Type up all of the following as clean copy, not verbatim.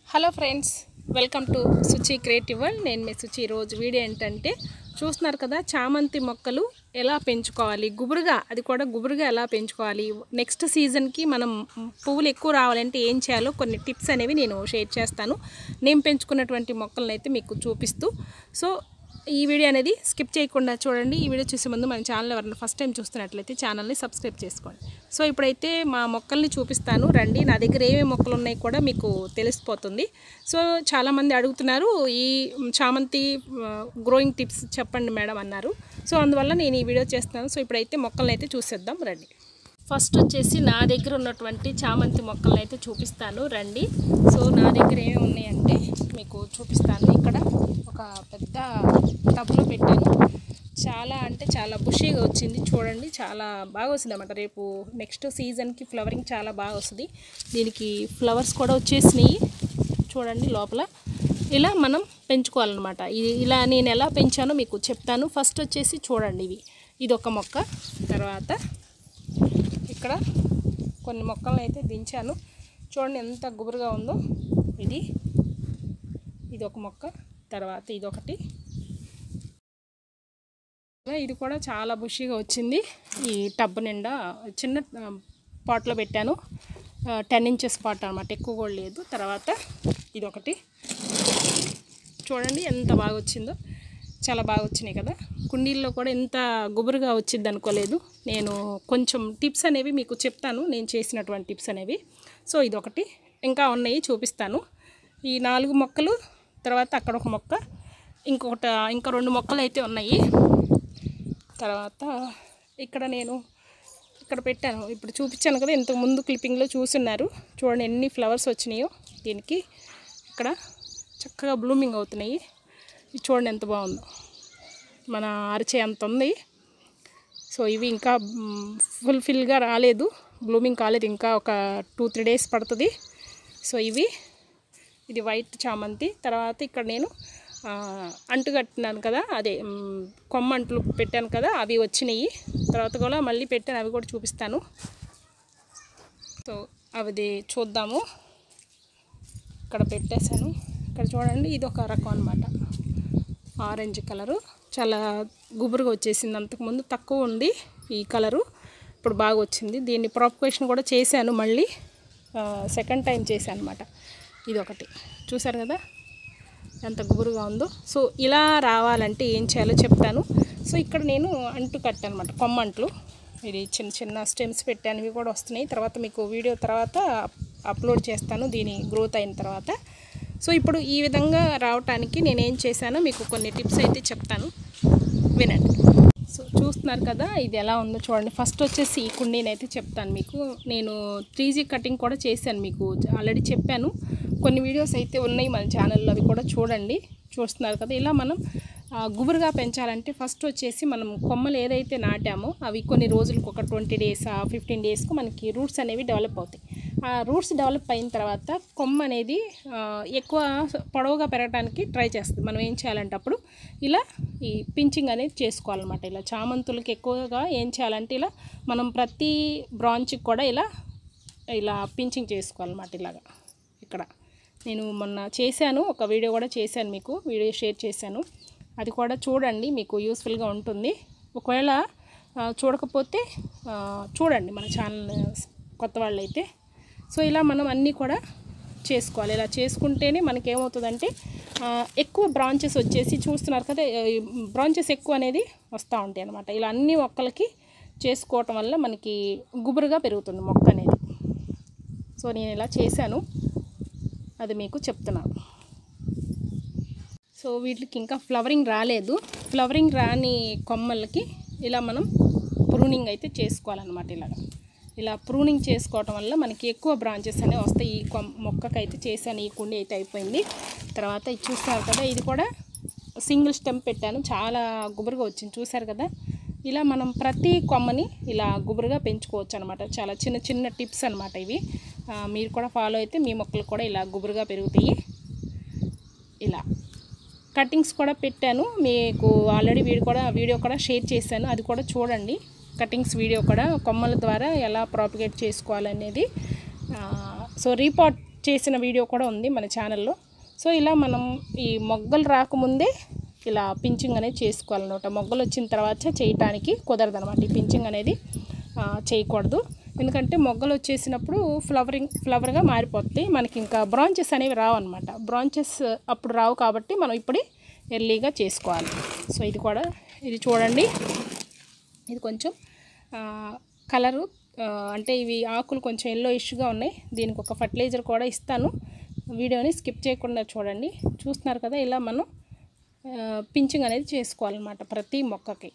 Hello friends, welcome to Suchi creative world. నేను మీ సుచి. రోజు వీడియో ఏంటంటే చూస్తున్నారు కదా, చామంతి మొక్కలు ఎలా పెంచుకోవాలి, గుబురుగా, అది కూడా గుబురుగా ఎలా పెంచుకోవాలి, నెక్స్ట్ సీజన్కి మనం పువ్వులు ఎక్కువ రావాలంటే ఏం చేయాలో కొన్ని టిప్స్ అనేవి నేను షేర్ చేస్తాను. నేను పెంచుకున్నటువంటి మొక్కలను అయితే మీకు చూపిస్తూ, సో ఈ వీడియో అనేది స్కిప్ చేయకుండా చూడండి. ఈ వీడియో చూసే ముందు మన ఛానల్ ఎవరైనా ఫస్ట్ టైం చూస్తున్నట్లయితే ఛానల్ని సబ్స్క్రైబ్ చేసుకోండి. సో ఇప్పుడైతే మా మొక్కల్ని చూపిస్తాను రండి. నా దగ్గర ఏమేమి మొక్కలు ఉన్నాయి కూడా మీకు తెలిసిపోతుంది. సో చాలామంది అడుగుతున్నారు, ఈ చామంతి గ్రోయింగ్ టిప్స్ చెప్పండి మేడం అన్నారు. సో అందువల్ల నేను ఈ వీడియో చేస్తున్నాను. సో ఇప్పుడైతే మొక్కల్ని అయితే చూసేద్దాం రండి. ఫస్ట్ వచ్చేసి నా దగ్గర ఉన్నటువంటి చామంతి మొక్కలను అయితే చూపిస్తాను రండి. సో నా దగ్గర ఏమేమి ఉన్నాయంటే మీకు చూపిస్తాను. ఇక్కడ ఒక పెద్ద టబ్లో పెట్టాను. చాలా అంటే చాలా బుషీగా వచ్చింది చూడండి, చాలా బాగా వస్తుంది అన్నమాట. రేపు నెక్స్ట్ సీజన్కి ఫ్లవరింగ్ చాలా బాగా వస్తుంది. దీనికి ఫ్లవర్స్ కూడా వచ్చేసినాయి చూడండి లోపల. ఇలా మనం పెంచుకోవాలన్నమాట. ఇలా నేను ఎలా పెంచానో మీకు చెప్తాను. ఫస్ట్ వచ్చేసి చూడండి, ఇది ఒక మొక్క. తర్వాత ఇక్కడ కొన్ని మొక్కలను అయితే దించాను. చూడండి ఎంత గుబురుగా ఉందో. ఇది ఒక మొక్క. తర్వాత ఇదొకటి, ఇది కూడా చాలా బుషీగా వచ్చింది. ఈ టబ్ నిండా చిన్న పాట్లో పెట్టాను. 10 ఇంచెస్ పాట్ అనమాట, ఎక్కువ కూడా లేదు. తర్వాత ఇదొకటి చూడండి ఎంత బాగా వచ్చిందో. చాలా బాగా వచ్చినాయి కదా. కుండీల్లో కూడా ఎంత గుబురుగా వచ్చింది అనుకోలేదు. నేను కొంచెం టిప్స్ అనేవి మీకు చెప్తాను, నేను చేసినటువంటి టిప్స్ అనేవి. సో ఇదొకటి, ఇంకా ఉన్నాయి చూపిస్తాను. ఈ 4 మొక్కలు, తర్వాత అక్కడ ఒక మొక్క, ఇంకా 2 మొక్కలు అయితే ఉన్నాయి. తర్వాత ఇక్కడ నేను పెట్టాను, ఇప్పుడు చూపించాను కదా, ఇంతకు ముందు క్లిప్పింగ్లో చూస్తున్నారు. చూడండి ఎన్ని ఫ్లవర్స్ వచ్చినాయో దీనికి. ఇక్కడ చక్కగా బ్లూమింగ్ అవుతున్నాయి. ఇది చూడండి ఎంత బాగుందో, మన అరిచే అంత ఉంది. సో ఇవి ఇంకా ఫుల్ఫిల్గా రాలేదు, బ్లూమింగ్ కాలేదు, ఇంకా ఒక 2-3 డేస్ పడుతుంది. సో ఇది వైట్ చామంతి. తర్వాత ఇక్కడ నేను అంటు కట్టినాను కదా, అదే కొమ్మ అంట్లు పెట్టాను కదా, అవి వచ్చినాయి. తర్వాత కూడా మళ్ళీ పెట్టాను, అవి కూడా చూపిస్తాను. సో అవి చూద్దాము. ఇక్కడ పెట్టేశాను. ఇక్కడ చూడండి, ఇది ఒక రకం అనమాట, ఆరెంజ్ కలరు. చాలా గుబురుగా వచ్చేసింది. అంతకుముందు తక్కువ ఉంది ఈ కలరు, ఇప్పుడు బాగా వచ్చింది. దీన్ని ప్రాపగేషన్ కూడా చేశాను, మళ్ళీ సెకండ్ టైం చేశాను అనమాట. ఇదొకటి చూసారు కదా ఎంత గుబురుగా ఉందో. సో ఇలా రావాలంటే ఏం చేయాలో చెప్తాను. సో ఇక్కడ నేను అంటు కట్టాను అనమాట, కొమ్మ అంట్లు. ఇది చిన్న చిన్న స్టెమ్స్ పెట్టాను, ఇవి కూడా వస్తున్నాయి. తర్వాత మీకు వీడియో తర్వాత అప్లోడ్ చేస్తాను దీని గ్రోత్ అయిన తర్వాత. సో ఇప్పుడు ఈ విధంగా రావటానికి నేనేం చేశానో మీకు కొన్ని టిప్స్ అయితే చెప్తాను, వినండి. సో చూస్తున్నారు కదా ఇది ఎలా ఉందో చూడండి. ఫస్ట్ వచ్చేసి ఈ కుండీని అయితే చెప్తాను మీకు. నేను 3G కటింగ్ కూడా చేశాను, మీకు ఆల్రెడీ చెప్పాను. కొన్ని వీడియోస్ అయితే ఉన్నాయి మన ఛానల్లో, అవి కూడా చూడండి. చూస్తున్నారు కదా, ఇలా మనం గుబురుగా పెంచాలంటే ఫస్ట్ వచ్చేసి మనం కొమ్మలు ఏదైతే నాటామో అవి కొన్ని రోజులకు, ఒక 20 డేస్ 15 డేస్కు మనకి రూట్స్ అనేవి డెవలప్ అవుతాయి. ఆ రూట్స్ డెవలప్ అయిన తర్వాత కొమ్మ అనేది ఎక్కువ పొడవుగా పెరగడానికి ట్రై చేస్తుంది. మనం ఏం చేయాలంటే అప్పుడు ఇలా ఈ పించింగ్ అనేది చేసుకోవాలన్నమాట. ఇలా చామంతులకి ఎక్కువగా ఏం చేయాలంటే ఇలా మనం ప్రతి బ్రాంచ్కి కూడా ఇలా పించింగ్ చేసుకోవాలన్నమాట. ఇలాగా ఇక్కడ నేను మొన్న చేశాను, ఒక వీడియో కూడా చేశాను, మీకు వీడియో షేర్ చేశాను. అది కూడా చూడండి, మీకు యూస్ఫుల్గా ఉంటుంది. ఒకవేళ చూడకపోతే చూడండి మన ఛానల్ కొత్త వాళ్ళు అయితే. సో ఇలా మనం అన్నీ కూడా చేసుకోవాలి. ఇలా చేసుకుంటేనే మనకేమవుతుందంటే ఎక్కువ బ్రాంచెస్ వచ్చేసి, చూస్తున్నారు కదా బ్రాంచెస్ ఎక్కువ అనేది వస్తూ ఉంటాయి అన్నమాట. ఇలా అన్ని మొక్కలకి చేసుకోవటం వల్ల మనకి గుబురుగా పెరుగుతుంది మొక్క అనేది. సో నేను ఇలా చేశాను, అది మీకు చెప్తున్నాను. సో వీటికి ఇంకా ఫ్లవరింగ్ రాలేదు. ఫ్లవరింగ్ రాని కొమ్మలకి ఇలా మనం ప్రూనింగ్ అయితే చేసుకోవాలన్నమాట. ఇలా ప్రూనింగ్ చేసుకోవటం వల్ల మనకి ఎక్కువ బ్రాంచెస్ అనేవి వస్తాయి. ఈ మొక్కకైతే చేశాను, ఈ కుండి అయితే అయిపోయింది. తర్వాత ఇది చూస్తారు కదా, ఇది కూడా సింగిల్ స్టెమ్ పెట్టాను, చాలా గుబురుగా వచ్చింది చూసారు కదా. ఇలా మనం ప్రతి కొమ్మని ఇలా గుబురుగా పెంచుకోవచ్చు అనమాట. చాలా చిన్న చిన్న టిప్స్ అనమాట ఇవి. మీరు కూడా ఫాలో అయితే మీ మొక్కలు కూడా ఇలా గుబురుగా పెరుగుతాయి. ఇలా కటింగ్స్ కూడా పెట్టాను, మీకు ఆల్రెడీ వీడియో కూడా షేర్ చేశాను, అది కూడా చూడండి. కటింగ్స్ వీడియో కూడా కొమ్మల ద్వారా ఎలా ప్రాపగేట్ చేసుకోవాలనేది. సో రీపాట్ చేసిన వీడియో కూడా ఉంది మన ఛానల్లో. సో ఇలా మనం ఈ మొగ్గలు రాకముందే ఇలా పించింగ్ అనేది చేసుకోవాలన్నమాట. మొగ్గలు వచ్చిన తర్వాత చేయటానికి కుదరదనమాట. ఈ పించింగ్ అనేది చేయకూడదు. ఎందుకంటే మొగ్గలు వచ్చేసినప్పుడు ఫ్లవర్గా మారిపోతాయి. మనకి ఇంకా బ్రాంచెస్ అనేవి రావు అనమాట. బ్రాంచెస్ అప్పుడు రావు కాబట్టి మనం ఇప్పుడే ఎర్లీగా చేసుకోవాలి. సో ఇది చూడండి, ఇది కొంచెం కలరు అంటే ఇవి ఆకులు కొంచెం ఎల్లో ఇష్యూగా ఉన్నాయి. దీనికి ఒక ఫర్టిలైజర్ కూడా ఇస్తాను. వీడియోని స్కిప్ చేయకుండా చూడండి. చూస్తున్నారు కదా, ఇలా మనం పించింగ్ అనేది చేసుకోవాలన్నమాట ప్రతి మొక్కకి.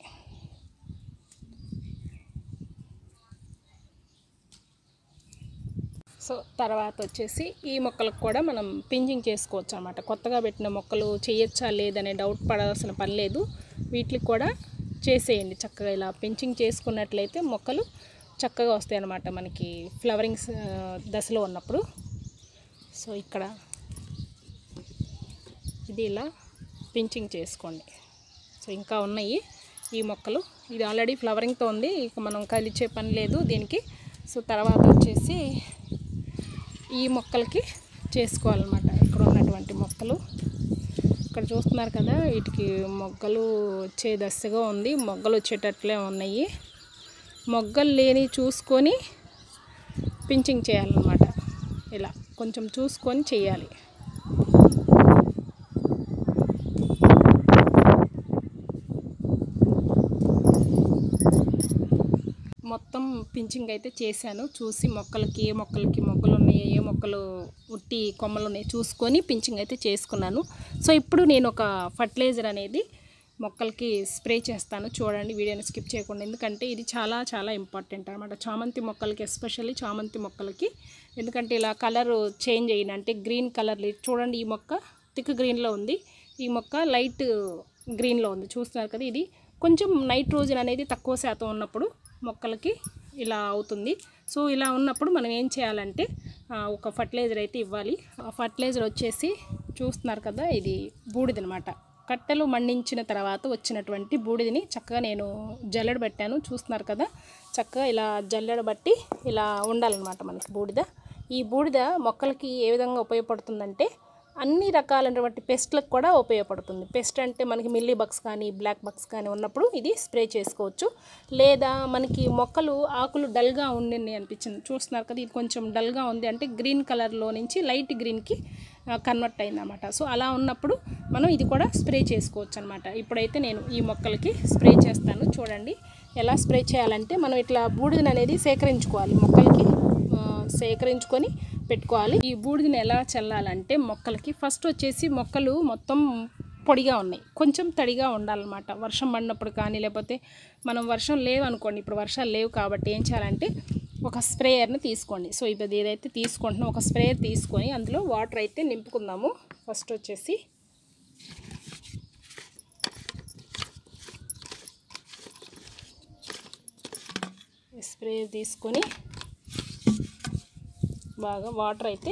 సో తర్వాత వచ్చేసి ఈ మొక్కలకు కూడా మనం పించింగ్ చేసుకోవచ్చు అన్నమాట. కొత్తగా పెట్టిన మొక్కలు చేయొచ్చా లేదనే డౌట్ పడాల్సిన పని లేదు. వీటికి కూడా చేసేయండి చక్కగా. ఇలా పించింగ్ చేసుకున్నట్లయితే మొక్కలు చక్కగా వస్తాయి అన్నమాట మనకి ఫ్లవరింగ్స్ దశలో ఉన్నప్పుడు. సో ఇక్కడ ఇది ఇలా పించింగ్ చేసుకోండి. సో ఇంకా ఉన్నాయి ఈ మొక్కలు. ఇది ఆల్రెడీ ఫ్లవరింగ్తో ఉంది, ఇక మనం కలిచే పని లేదు దీనికి. సో తర్వాత వచ్చేసి ఈ మొక్కలకి చేసుకోవాలన్నమాట. ఇక్కడ ఉన్నటువంటి మొక్కలు ఇక్కడ చూస్తున్నారు కదా, వీటికి మొగ్గలు వచ్చే దశగా ఉంది. మొగ్గలు వచ్చేటట్లే ఉన్నాయి. మొగ్గలు లేని చూసుకొని పించింగ్ చేయాలన్నమాట. ఇలా కొంచెం చూసుకొని చేయాలి. మొత్తం పించింగ్ అయితే చేశాను. చూసి మొక్కలకి ఏ మొక్కలకి మొగ్గలు ఉన్నాయి, ఏ మొక్కలు ఉట్టి కొమ్మలు ఉన్నాయి చూసుకొని పించింగ్ అయితే చేసుకున్నాను. సో ఇప్పుడు నేను ఒక ఫర్టిలైజర్ అనేది మొక్కలకి స్ప్రే చేస్తాను. చూడండి, వీడియోని స్కిప్ చేయకుండా, ఎందుకంటే ఇది చాలా చాలా ఇంపార్టెంట్ అనమాట చామంతి మొక్కలకి, ఎస్పెషల్లీ చామంతి మొక్కలకి. ఎందుకంటే ఇలా కలర్ చేంజ్ అయిన అంటే గ్రీన్ కలర్ చూడండి, ఈ మొక్క థిక్ గ్రీన్లో ఉంది, ఈ మొక్క లైట్ గ్రీన్లో ఉంది. చూస్తున్నారు కదా, ఇది కొంచెం నైట్రోజన్ అనేది తక్కువ శాతం ఉన్నప్పుడు మొక్కలకి ఇలా అవుతుంది. సో ఇలా ఉన్నప్పుడు మనం ఏం చేయాలంటే ఒక ఫర్టిలైజర్ అయితే ఇవ్వాలి. ఆ ఫర్టిలైజర్ వచ్చేసి చూస్తున్నారు కదా, ఇది బూడిదనమాట. కట్టెలు మండించిన తర్వాత వచ్చినటువంటి బూడిదని చక్కగా నేను జల్లెడ పెట్టాను. చూస్తున్నారు కదా, చక్కగా ఇలా జల్లెడ బట్టి ఇలా ఉండాలన్నమాట మనకి బూడిద. ఈ బూడిద మొక్కలకి ఏ విధంగా ఉపయోగపడుతుందంటే అన్ని రకాలైనటువంటి పెస్ట్లకు కూడా ఉపయోగపడుతుంది. పెస్ట్ అంటే మనకి మిల్లీ బగ్స్ కానీ బ్లాక్ బగ్స్ కానీ ఉన్నప్పుడు ఇది స్ప్రే చేసుకోవచ్చు. లేదా మనకి మొక్కలు ఆకులు డల్గా ఉండి అనిపించింది, చూస్తున్నారు కదా, ఇది కొంచెం డల్గా ఉంది అంటే గ్రీన్ కలర్లో నుంచి లైట్ గ్రీన్కి కన్వర్ట్ అయిందన్నమాట. సో అలా ఉన్నప్పుడు మనం ఇది కూడా స్ప్రే చేసుకోవచ్చు అనమాట. ఇప్పుడైతే నేను ఈ మొక్కలకి స్ప్రే చేస్తాను. చూడండి ఎలా స్ప్రే చేయాలంటే, మనం ఇట్లా బూడిదని అనేది సేకరించుకోవాలి, మొక్కలకి సేకరించుకొని పెట్టుకోవాలి. ఈ బూడిదని ఎలా చల్లాలంటే మొక్కలకి ఫస్ట్ వచ్చేసి మొక్కలు మొత్తం పొడిగా ఉన్నాయి, కొంచెం తడిగా ఉండాలన్నమాట. వర్షం పడినప్పుడు కానీ, లేకపోతే మనం వర్షం లేవు అనుకోండి, ఇప్పుడు వర్షాలు లేవు కాబట్టి ఏం చేయాలంటే ఒక స్ప్రేయర్ని తీసుకోండి. సో ఇప్పుడు ఏదైతే తీసుకుంటున్నా ఒక స్ప్రేయర్ తీసుకొని అందులో వాటర్ అయితే నింపుకుందాము. ఫస్ట్ వచ్చేసి స్ప్రేయర్ తీసుకొని బాగా వాటర్ అయితే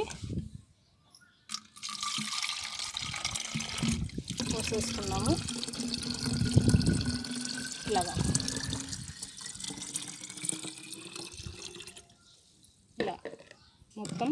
పోసేసుకున్నాము. ఇలాగా ఇలా మొత్తం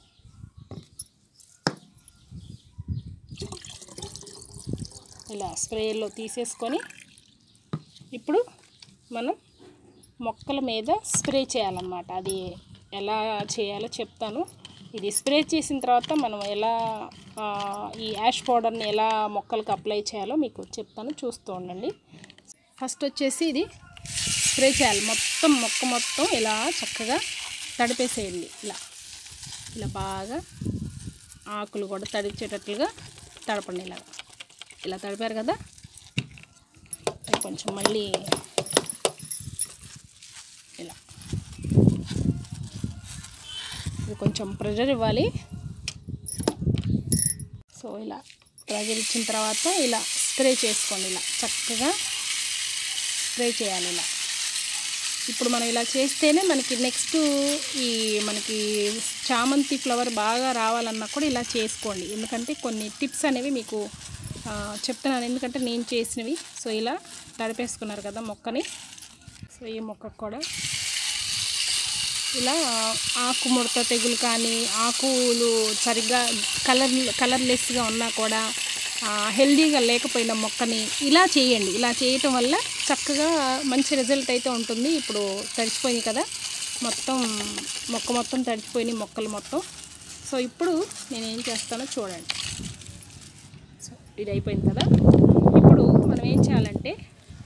ఇలా స్ప్రేలో తీసేసుకొని ఇప్పుడు మనం మొక్కల మీద స్ప్రే చేయాలన్నమాట. అది ఎలా చేయాలో చెప్తాను. ఇది స్ప్రే చేసిన తర్వాత మనం ఎలా ఈ యాష్ పౌడర్ని ఎలా మొక్కలకు అప్లై చేయాలో మీకు చెప్తాను, చూస్తూ ఉండండి. ఫస్ట్ వచ్చేసి ఇది స్ప్రే చేయాలి. మొక్క మొత్తం ఇలా చక్కగా తడిపేసేయండి. ఇలా బాగా ఆకులు కూడా తడిచేటట్లుగా తడపండి. ఇలా తడిపారు కదా, కొంచెం మళ్ళీ ఇలా ఇది కొంచెం ప్రెషర్ ఇవ్వాలి. సో ఇలా ప్రెషర్ ఇచ్చిన తర్వాత ఇలా స్ప్రే చేసుకోండి. ఇలా చక్కగా స్ప్రే చేయాలి. ఇలా ఇప్పుడు మనం ఇలా చేస్తేనే మనకి నెక్స్ట్ మనకి చామంతి ఫ్లవర్ బాగా రావాలన్నా కూడా ఇలా చేసుకోండి. ఎందుకంటే కొన్ని టిప్స్ అనేవి మీకు చెప్తున్నాను, ఎందుకంటే నేను చేసినవి. సో ఇలా తడిపేసుకున్నారు కదా మొక్కని. సో ఈ మొక్కకు కూడా ఇలా ఆకు ముడత తెగులు కానీ ఆకులు సరిగ్గా కలర్లెస్గా ఉన్నా కూడా హెల్దీగా లేకపోయిన మొక్కని ఇలా చేయండి. ఇలా చేయటం వల్ల చక్కగా మంచి రిజల్ట్ అయితే ఉంటుంది. ఇప్పుడు తడిచిపోయింది కదా, మొత్తం మొక్క మొత్తం తడిచిపోయినాయి మొక్కలు మొత్తం. సో ఇప్పుడు నేను ఏం చేస్తానో చూడండి. సో ఇది అయిపోయింది కదా, ఇప్పుడు మనం ఏం చేయాలంటే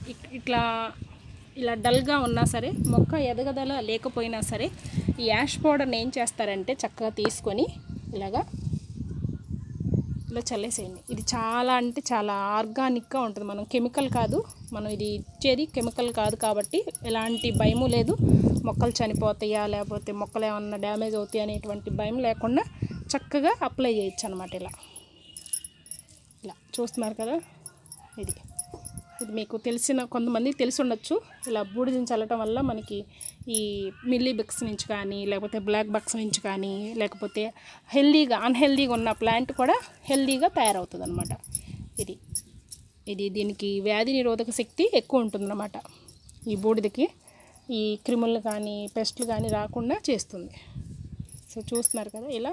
ఇలా డల్గా ఉన్నా సరే, మొక్క ఎదగదల లేకపోయినా సరే, ఈ యాష్ పౌడర్ని ఏం చేస్తారంటే చక్కగా తీసుకొని ఇలా చల్లేసేయండి. ఇది చాలా అంటే చాలా ఆర్గానిక్గా ఉంటుంది. మనం కెమికల్ కాదు, మనం ఇది ఇచ్చేది కెమికల్ కాదు కాబట్టి ఎలాంటి భయము లేదు. మొక్కలు చనిపోతాయా లేకపోతే మొక్కలు ఏమన్నా డ్యామేజ్ అవుతాయి అనేటువంటి భయం లేకుండా చక్కగా అప్లై చేయొచ్చు అనమాట. ఇలా చూస్తున్నారు కదా, ఇది మీకు తెలిసిన కొంతమంది తెలిసి ఉండొచ్చు. ఇలా బూడిదని చల్లటం వల్ల మనకి ఈ మిల్లీ బగ్స్ నుంచి కానీ లేకపోతే బ్లాక్ బగ్స్ నుంచి కానీ లేకపోతే అన్హెల్దీగా ఉన్న ప్లాంట్ కూడా హెల్దీగా తయారవుతుంది అనమాట. దీనికి వ్యాధి నిరోధక శక్తి ఎక్కువ ఉంటుందన్నమాట. ఈ బూడిదకి ఈ క్రిములు కానీ పెస్టులు కానీ రాకుండా చేస్తుంది. సో చూస్తున్నారు కదా, ఇలా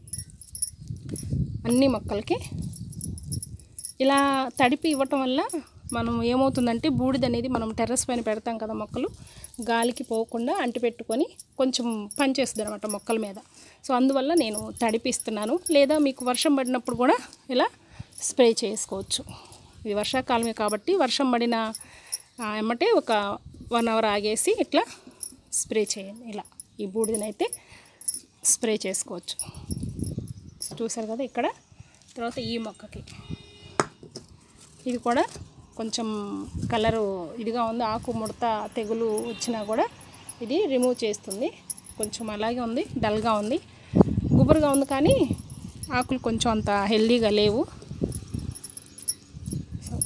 అన్ని మొక్కలకి ఇలా తడిపి ఇవ్వటం వల్ల మనం ఏమవుతుందంటే బూడిద అనేది మనం టెర్రస్ పైన పెడతాం కదా, మొక్కలు గాలికి పోకుండా అంటిపెట్టుకొని కొంచెం పనిచేస్తుంది అనమాట మొక్కల మీద. సో అందువల్ల నేను తడిపిస్తున్నాను. లేదా మీకు వర్షం పడినప్పుడు కూడా ఇలా స్ప్రే చేసుకోవచ్చు. ఇది వర్షాకాలమే కాబట్టి వర్షం పడిన ఎమ్మటే ఒక 1 అవర్ ఆగేసి ఇట్లా స్ప్రే చేయండి. ఇలా ఈ బూడిదనైతే స్ప్రే చేసుకోవచ్చు. చూసారు కదా ఇక్కడ. తర్వాత ఈ మొక్కకి ఇది కూడా కొంచెం కలరు ఇదిగా ఉంది, ఆకు ముడత తెగులు వచ్చినా కూడా ఇది రిమూవ్ చేస్తుంది. కొంచెం అలాగే ఉంది, డల్గా ఉంది, గుబురుగా ఉంది, కానీ ఆకులు కొంచెం అంత హెల్దీగా లేవు. సో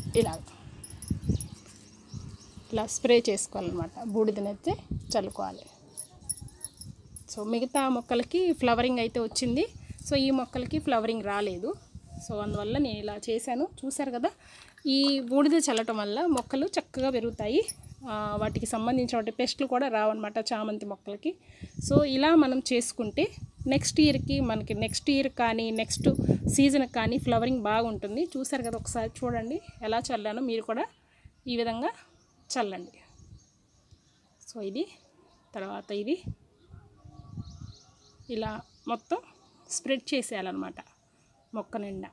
ఇలా స్ప్రే చేసుకోవాలన్నమాట, బూడిదనైతే చల్లుకోవాలి. సో మిగతా మొక్కలకి ఫ్లవరింగ్ అయితే వచ్చింది. సో ఈ మొక్కలకి ఫ్లవరింగ్ రాలేదు. సో అందువల్ల నేను ఇలా చేశాను. చూసారు కదా, ఈ బూడిద చల్లటం వల్ల మొక్కలు చక్కగా పెరుగుతాయి. వాటికి సంబంధించిన పెస్టులు కూడా రావన్నమాట చామంతి మొక్కలకి. సో ఇలా మనం చేసుకుంటే నెక్స్ట్ ఇయర్ కానీ నెక్స్ట్ సీజన్కి కానీ ఫ్లవరింగ్ బాగుంటుంది. చూసారు కదా, ఒకసారి చూడండి ఎలా చల్లానో, మీరు కూడా ఈ విధంగా చల్లండి. సో ఇది తర్వాత ఇది ఇలా మొత్తం స్ప్రెడ్ చేసేయాలన్నమాట మొక్క నిండా.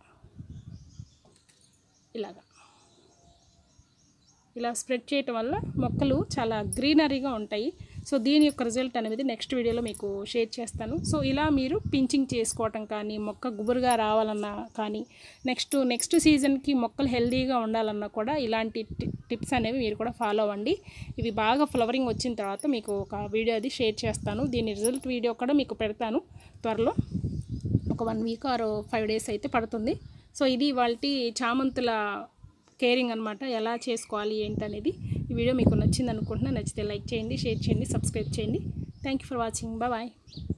ఇలా స్ప్రెడ్ చేయటం వల్ల మొక్కలు చాలా గ్రీనరీగా ఉంటాయి. సో దీని యొక్క రిజల్ట్ అనేది నెక్స్ట్ వీడియోలో మీకు షేర్ చేస్తాను. సో ఇలా మీరు పించింగ్ చేసుకోవటం కానీ, మొక్క గుబురుగా రావాలన్నా కానీ, నెక్స్ట్ సీజన్కి మొక్కలు హెల్దీగా ఉండాలన్నా కూడా ఇలాంటి టిప్స్ అనేవి మీరు కూడా ఫాలో అవ్వండి. ఇవి బాగా ఫ్లవరింగ్ వచ్చిన తర్వాత మీకు ఒక వీడియో అది షేర్ చేస్తాను. దీని రిజల్ట్ వీడియో కూడా మీకు పెడతాను త్వరలో. ఒక 1 వీక్ ఆర్ 5 డేస్ అయితే పడుతుంది. సో ఇది ఇవాల్టి చామంతుల కేరింగ్ అనమాట, ఎలా చేసుకోవాలి ఏంటనేది. ఈ వీడియో మీకు నచ్చింది అనుకుంటున్నా. నచ్చితే లైక్ చేయండి, షేర్ చేయండి, సబ్స్క్రైబ్ చేయండి. Thank you for watching. Bye.